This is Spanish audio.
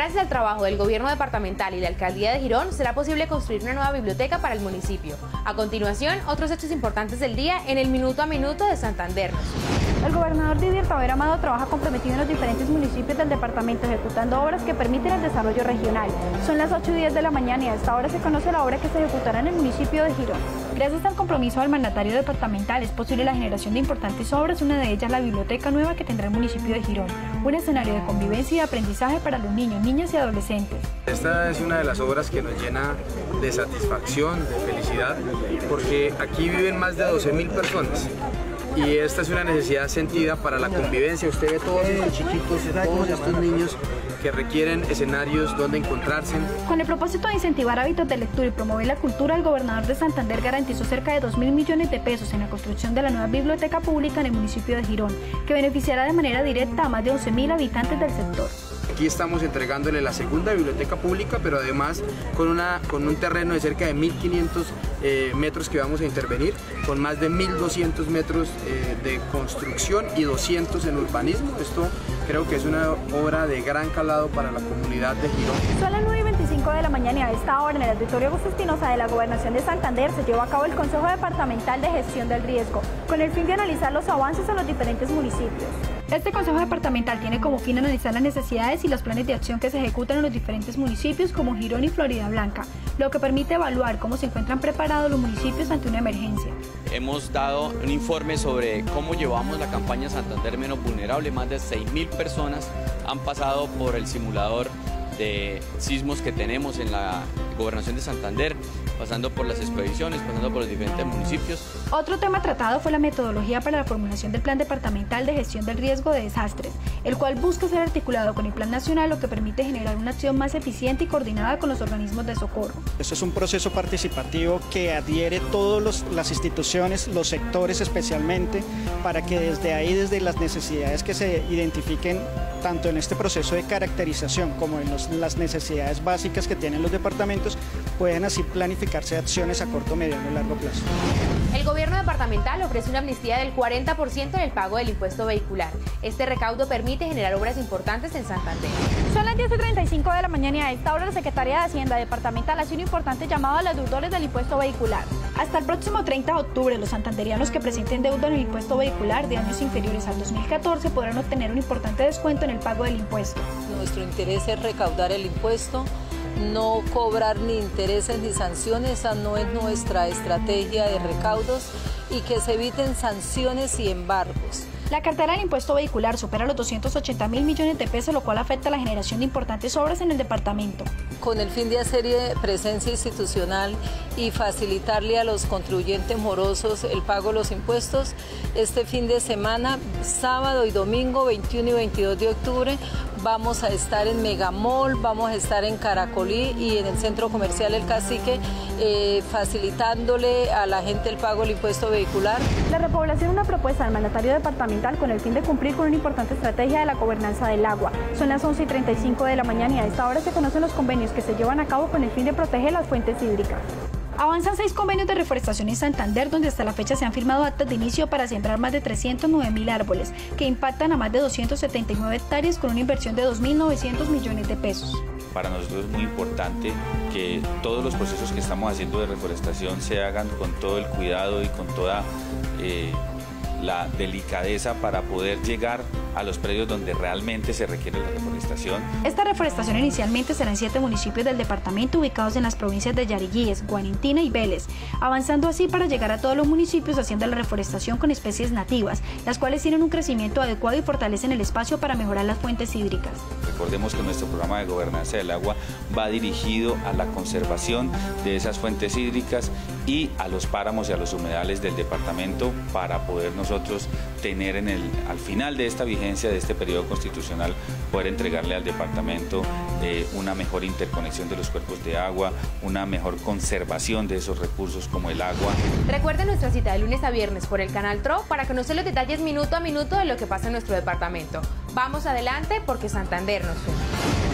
Gracias al trabajo del Gobierno Departamental y la Alcaldía de Girón, será posible construir una nueva biblioteca para el municipio. A continuación, otros hechos importantes del día en el Minuto a Minuto de Santander. El gobernador Didier Tavera Amado trabaja comprometido en los diferentes municipios del departamento, ejecutando obras que permiten el desarrollo regional. Son las 8:10 de la mañana y a esta hora se conoce la obra que se ejecutará en el municipio de Girón. Gracias al compromiso del mandatario departamental es posible la generación de importantes obras, una de ellas la biblioteca nueva que tendrá el municipio de Girón, un escenario de convivencia y de aprendizaje para los niños, niñas y adolescentes. Esta es una de las obras que nos llena de satisfacción, de felicidad, porque aquí viven más de 12.000 personas. Y esta es una necesidad sentida para la convivencia. Usted ve todos estos chiquitos, todos estos niños que requieren escenarios donde encontrarse. Con el propósito de incentivar hábitos de lectura y promover la cultura, el gobernador de Santander garantizó cerca de 2.000 millones de pesos en la construcción de la nueva biblioteca pública en el municipio de Girón, que beneficiará de manera directa a más de 11.000 habitantes del sector. Aquí estamos entregándole la segunda biblioteca pública, pero además con un terreno de cerca de 1.500 metros que vamos a intervenir, con más de 1.200 metros de construcción y 200 en urbanismo. Esto creo que es una obra de gran calado para la comunidad de Girón. Son las 9:25 de la mañana y a esta hora en el auditorio Augusto Espinosa de la Gobernación de Santander se llevó a cabo el Consejo Departamental de Gestión del Riesgo, con el fin de analizar los avances en los diferentes municipios. Este Consejo Departamental tiene como fin analizar las necesidades y los planes de acción que se ejecutan en los diferentes municipios como Girón y Floridablanca, lo que permite evaluar cómo se encuentran preparados los municipios ante una emergencia. Hemos dado un informe sobre cómo llevamos la campaña Santander Menos Vulnerable. Más de 6.000 personas han pasado por el simulador de sismos que tenemos en la Gobernación de Santander, pasando por las expediciones, pasando por los diferentes municipios. Otro tema tratado fue la metodología para la formulación del Plan Departamental de Gestión del Riesgo de Desastres, el cual busca ser articulado con el Plan Nacional, lo que permite generar una acción más eficiente y coordinada con los organismos de socorro. Esto es un proceso participativo que adhiere todas las instituciones, los sectores especialmente, para que desde ahí, desde las necesidades que se identifiquen, tanto en este proceso de caracterización como en las necesidades básicas que tienen los departamentos, pueden así planificarse acciones a corto, mediano y largo plazo. El gobierno departamental ofrece una amnistía del 40% en el pago del impuesto vehicular. Este recaudo permite generar obras importantes en Santander. Son las 10:35 de la mañana y a esta hora la Secretaría de Hacienda Departamental hace un importante llamado a los deudores del impuesto vehicular. Hasta el próximo 30 de octubre, los santanderianos que presenten deuda en el impuesto vehicular de años inferiores al 2014 podrán obtener un importante descuento en el pago del impuesto. Nuestro interés es recaudar el impuesto, no cobrar ni intereses ni sanciones, esa no es nuestra estrategia de recaudos, y que se eviten sanciones y embargos. La cartera del impuesto vehicular supera los 280.000 millones de pesos, lo cual afecta la generación de importantes obras en el departamento. Con el fin de hacer presencia institucional y facilitarle a los contribuyentes morosos el pago de los impuestos, este fin de semana, sábado y domingo, 21 y 22 de octubre, vamos a estar en Megamall, vamos a estar en Caracolí y en el Centro Comercial El Cacique, facilitándole a la gente el pago del impuesto vehicular. La repoblación es una propuesta del mandatario departamental con el fin de cumplir con una importante estrategia de la gobernanza del agua. Son las 11:35 de la mañana y a esta hora se conocen los convenios que se llevan a cabo con el fin de proteger las fuentes hídricas. Avanzan 6 convenios de reforestación en Santander, donde hasta la fecha se han firmado actas de inicio para sembrar más de 309.000 árboles, que impactan a más de 279 hectáreas con una inversión de 2.900 millones de pesos. Para nosotros es muy importante que todos los procesos que estamos haciendo de reforestación se hagan con todo el cuidado y con toda la delicadeza para poder llegar a los predios donde realmente se requiere la reforestación. Esta reforestación inicialmente será en 7 municipios del departamento ubicados en las provincias de Yariguíes, Guanintina y Vélez, avanzando así para llegar a todos los municipios haciendo la reforestación con especies nativas, las cuales tienen un crecimiento adecuado y fortalecen el espacio para mejorar las fuentes hídricas. Recordemos que nuestro programa de gobernanza del agua va dirigido a la conservación de esas fuentes hídricas y a los páramos y a los humedales del departamento para poder nosotros tener al final de esta vigencia, de este periodo constitucional, poder entregarle al departamento una mejor interconexión de los cuerpos de agua, una mejor conservación de esos recursos como el agua. Recuerden nuestra cita de lunes a viernes por el canal TRO para conocer los detalles minuto a minuto de lo que pasa en nuestro departamento. Vamos adelante porque Santander nos une.